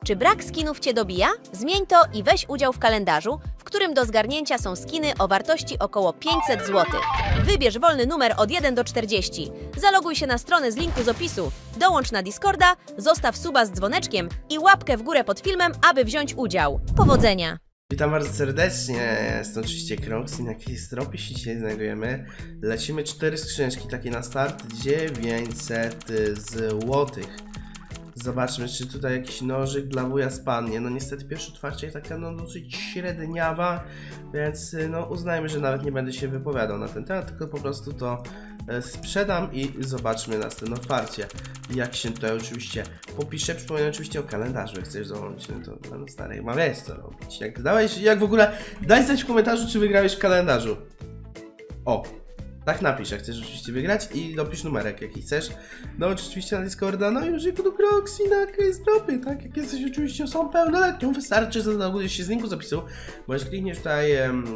Czy brak skinów Cię dobija? Zmień to i weź udział w kalendarzu, w którym do zgarnięcia są skiny o wartości około 500 zł. Wybierz wolny numer od 1 do 40. Zaloguj się na stronę z linku z opisu, dołącz na Discorda, zostaw suba z dzwoneczkiem i łapkę w górę pod filmem, aby wziąć udział. Powodzenia! Witam bardzo serdecznie, jestem oczywiście Krox i na jakiej stropie się dzisiaj znajdujemy. Lecimy 4 skrzyneczki, takie na start, 900 złotych. Zobaczmy, czy tutaj jakiś nożyk dla wuja spadnie. No niestety pierwsze otwarcie jest taka dosyć średniawa, więc no uznajmy, że nawet nie będę się wypowiadał na ten temat, tylko po prostu to sprzedam i zobaczmy następne otwarcie. Jak się tutaj oczywiście popiszę, przypominam oczywiście o kalendarzu, jak chcesz dołączyć, no to pan stary ma wiesz co robić. Jak w ogóle, daj znać w komentarzu, czy wygrałeś w kalendarzu. O! Tak napisz, jak chcesz oczywiście wygrać i dopisz numerek, jaki chcesz. Dołącz oczywiście na Discorda, no i użyj kodu Krox i na Keystropy, tak? Jak jesteś oczywiście osobą pełnoletnią, wystarczy, że zalogujesz się z linku z opisu, bądź klikniesz tutaj,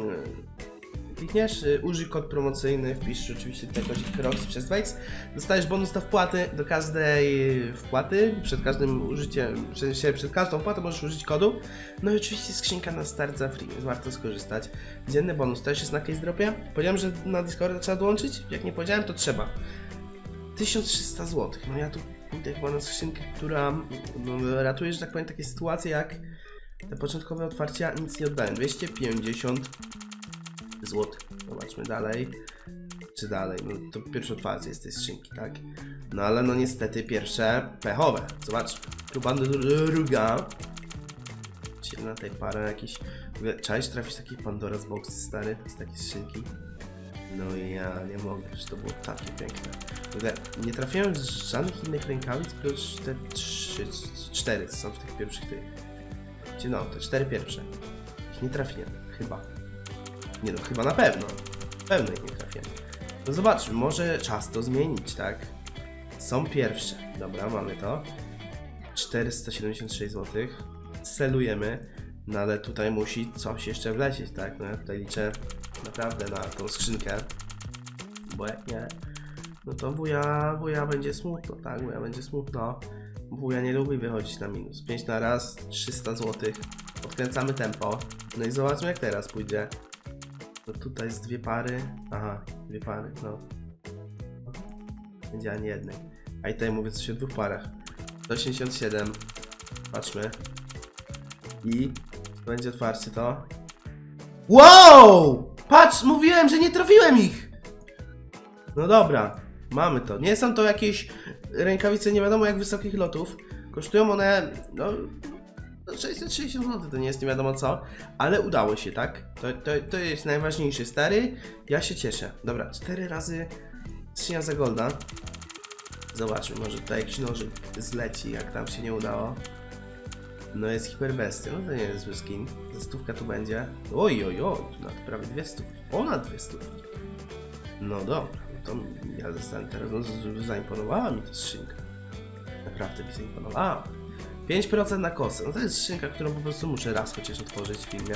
użyj kod promocyjny, wpisz oczywiście ten kodzik Krox przez Wex. Dostajesz bonus do wpłaty, do każdej wpłaty, przed każdym użyciem, przed każdą wpłatą możesz użyć kodu. No i oczywiście skrzynka na start za free, więc warto skorzystać. Dzienny bonus też jest na Keystropie. Powiedziałem, że na Discorda trzeba dołączyć? Jak nie powiedziałem, to trzeba. 1300 zł. No ja tu pójdę chyba na skrzynkę, która ratuje, że tak powiem, takie sytuacje jak te początkowe otwarcia, nic nie oddają. 250 zł. Zobaczmy dalej. Czy dalej? No to pierwsze otwarcie jest tej skrzynki, tak? No ale no niestety pierwsze pechowe. Zobaczmy. Próba druga. Czyli na tej parę jakiś... Czaisz trafić taki Pandora's Box stary z takiej skrzynki? No i ja nie mogę, że to było takie piękne. W ogóle nie trafiłem z żadnych innych rękawic, oprócz te 4 są w tych pierwszych tych. No, te 4 pierwsze. Ich nie trafiłem, chyba. Nie no, chyba na pewno. Pewno ich nie trafiłem. No zobaczmy, może czas to zmienić, tak? Są pierwsze. Dobra, mamy to. 476 zł. Celujemy. No ale tutaj musi coś jeszcze wlecieć, tak? No ja tutaj liczę naprawdę na tą skrzynkę. Bo jak nie, no to wuja będzie smutno, tak? Wuja będzie smutno. Wuja nie lubi wychodzić na minus. 5 na raz, 300 zł. Odkręcamy tempo. No i zobaczmy jak teraz pójdzie. No tutaj jest 2 pary. Aha, 2 pary, no. Będzie ani jednej. A i tutaj mówię coś o 2 parach. 187. Patrzmy. I będzie otwarcie to. Wow! Patrz, mówiłem, że nie trafiłem ich! No dobra, mamy to. Nie są to jakieś rękawice nie wiadomo jak wysokich lotów. Kosztują one, no 660 zł, to nie jest nie wiadomo co, ale udało się, tak? To jest najważniejsze, stary. Ja się cieszę. Dobra, 4 razy skrzynia za golda. Zobaczmy, może tutaj jakiś nożyk zleci, jak tam się nie udało. No jest hiperbestia, no to nie jest zły skin. Za stówka tu będzie. Oj, tu nawet prawie 200. Ponad 200. No dobra, to ja zostanę teraz, no zaimponowała mi ta skrzynka. Naprawdę mi zaimponowała. 5% na kosę, no to jest skrzynka, którą po prostu muszę raz chociaż otworzyć w filmie.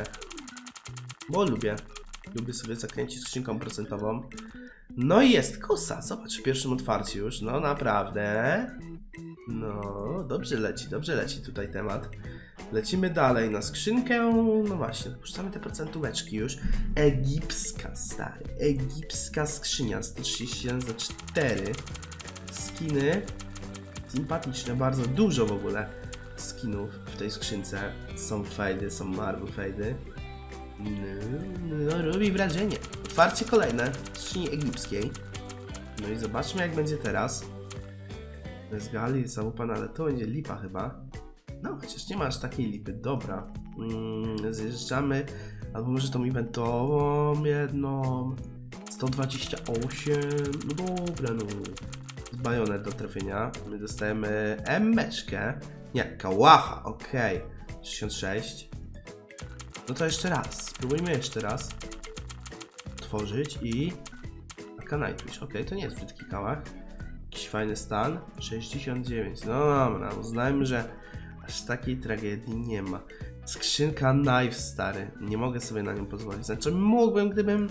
Bo lubię sobie zakręcić skrzynką procentową. No i jest kosa, zobacz w pierwszym otwarciu już, no naprawdę. No, dobrze leci tutaj temat. Lecimy dalej na skrzynkę, no właśnie, puszczamy te procentóweczki już. Egipska, stary, egipska skrzynia, 137 za 4. Skiny, sympatyczne, bardzo dużo w ogóle skinów w tej skrzynce. Są fejdy, są marble fejdy. No, robi wrażenie. Otwarcie kolejne skrzyni egipskiej. No i zobaczmy jak będzie teraz. Bez gali, załupana, ale to będzie lipa chyba. No, chociaż nie ma aż takiej lipy. Dobra. Zjeżdżamy. Albo może tą eventową jedną. 128. No dobra, no. Z bajonet do trafienia. My dostajemy emmeczkę. Nie, kałacha, okej. 66. No to jeszcze raz. Spróbujmy jeszcze raz. Otworzyć i... Aka Nightwish. Okej, to nie jest brzydki kałach. Jakiś fajny stan. 69. No dobra, uznajmy, że aż takiej tragedii nie ma. Skrzynka Knife, stary. Nie mogę sobie na nią pozwolić. Znaczy mógłbym, gdybym...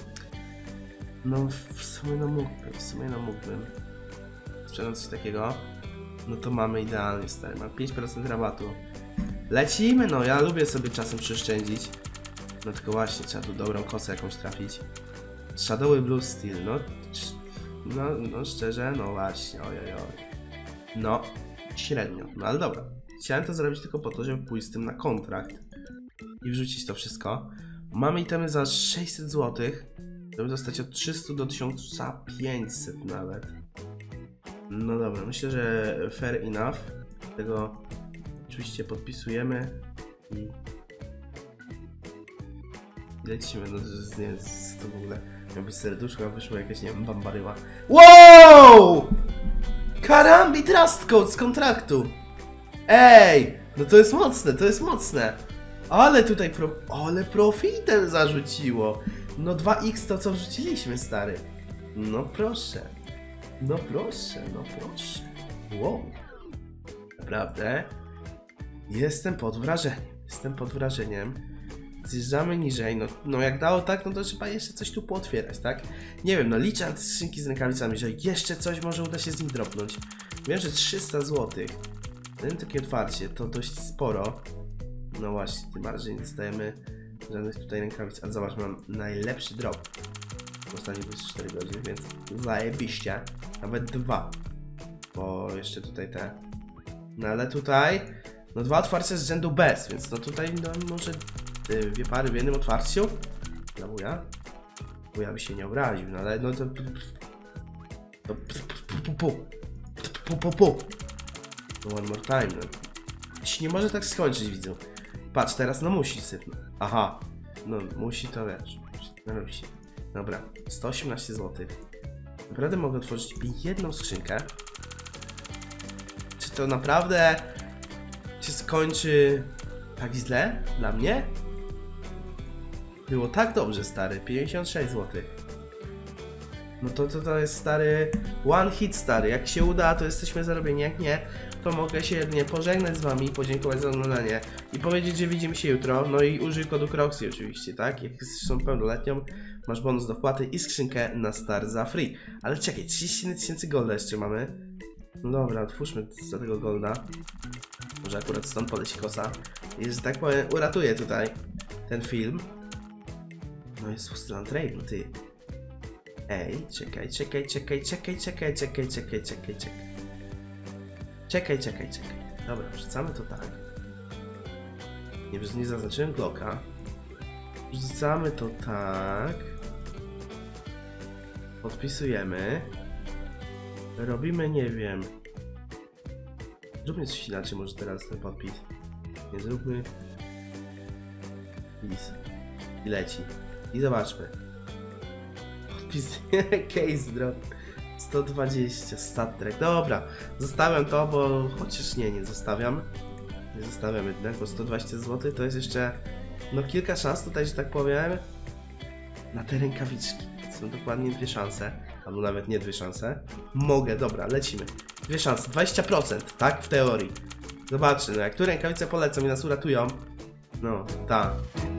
No w sumie no mógłbym. Sprzedam coś takiego. No to mamy idealnie, stary. Mam 5% rabatu. Lecimy, no ja lubię sobie czasem przyszczędzić. No tylko właśnie, trzeba tu dobrą kosę jakąś trafić. Shadowy Blue Steel, no szczerze, no właśnie, ojojoj. No, średnio, no ale dobra. Chciałem to zrobić tylko po to, żeby pójść z tym na kontrakt i wrzucić to wszystko. Mamy itemy za 600 zł, żeby dostać od 300 do 1500 nawet. No dobra, myślę, że fair enough. Tego oczywiście podpisujemy i lecimy. No nie, to w ogóle miał być serduszko, a wyszło jakieś, nie wiem, bambaryła. Wow! Karambi Trust Code z kontraktu! Ej! No to jest mocne, to jest mocne! Ale tutaj ale profitem zarzuciło! No 2x to co wrzuciliśmy, stary. No proszę. No proszę, no proszę. Wow. Naprawdę? Jestem pod wrażeniem. Jestem pod wrażeniem. Zjeżdżamy niżej. No jak dało tak, no to trzeba jeszcze coś tu pootwierać, tak? Nie wiem, no liczę na te skrzynki z rękawicami, że jeszcze coś może uda się z nim dropnąć. Wiem, że 300 zł. Takie otwarcie to dość sporo. No właśnie, tym bardziej nie dostajemy żadnych tutaj rękawic. A zobacz, mam najlepszy drop w ostatnich 24 godzin, więc zajebiście. Nawet 2. Bo jeszcze tutaj te. No ale tutaj, no 2 otwarcia z rzędu bez, więc no tutaj no może 2 pary w jednym otwarciu. Dla wuja. Wuja by się nie obraził, no ale no to... No one more time, no. Nie może tak skończyć, widzę. Patrz, teraz no musi sypnąć. Aha. No musi to wiesz. No musi. Dobra, 118 zł. Naprawdę mogę otworzyć jedną skrzynkę. Czy to naprawdę się skończy tak źle dla mnie? Było tak dobrze, stary. 56 zł. No to jest, stary, one hit, stary. Jak się uda, to jesteśmy zarobieni. Jak nie, to mogę się jedynie pożegnać z wami, podziękować za oglądanie i powiedzieć, że widzimy się jutro. No i użyj kodu Croxy oczywiście, tak? Jak są pełnoletnią, masz bonus do wpłaty i skrzynkę na start za free. Ale czekaj, 31 000 golda jeszcze mamy. No dobra, otwórzmy za tego golda. Może akurat stąd poleci kosa. I że tak powiem, uratuje tutaj ten film. No jest Hustland Trade, ty. Ej, czekaj. Dobra, wrzucamy to tak. Nie zaznaczyłem Glocka. Wrzucamy to tak. Podpisujemy. Robimy, nie wiem. Zróbmy coś inaczej, może teraz ten podpis. Nie zróbmy. Please. I leci. I zobaczmy. Podpis. Case drop. 120. Stat track. Dobra. Zostawiam to, bo chociaż nie zostawiam. Nie zostawiam jednak, bo 120 zł to jest jeszcze no kilka szans tutaj, że tak powiem, na te rękawiczki. Są dokładnie 2 szanse. Albo nawet nie 2 szanse. Mogę, dobra, lecimy. 2 szanse, 20%, tak? W teorii. Zobaczmy, no jak tu rękawice polecą i nas uratują. No, tak.